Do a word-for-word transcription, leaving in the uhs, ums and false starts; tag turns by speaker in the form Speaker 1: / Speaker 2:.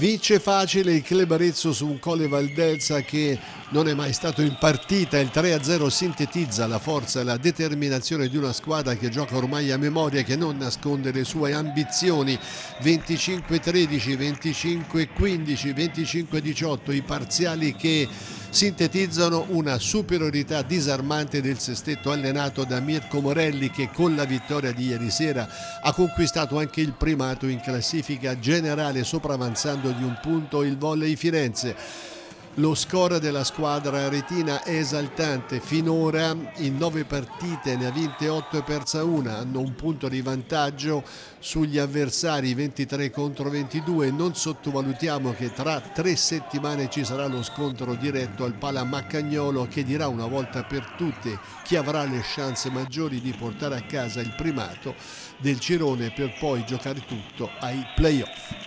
Speaker 1: Vince facile il Club Arezzo su un Colle Valdelsa che non è mai stato in partita. Il tre a zero sintetizza la forza e la determinazione di una squadra che gioca ormai a memoria, che non nasconde le sue ambizioni. venticinque tredici, venticinque quindici, venticinque diciotto i parziali che sintetizzano una superiorità disarmante del sestetto allenato da Mirko Morelli, che con la vittoria di ieri sera ha conquistato anche il primato in classifica generale, sopravanzando di un punto il Volley Firenze. Lo score della squadra aretina è esaltante: finora in nove partite ne ha vinte otto e persa una, hanno un punto di vantaggio sugli avversari, ventitré contro ventidue. Non sottovalutiamo che tra tre settimane ci sarà lo scontro diretto al Pala Maccagnolo, che dirà una volta per tutte chi avrà le chance maggiori di portare a casa il primato del girone per poi giocare tutto ai playoff.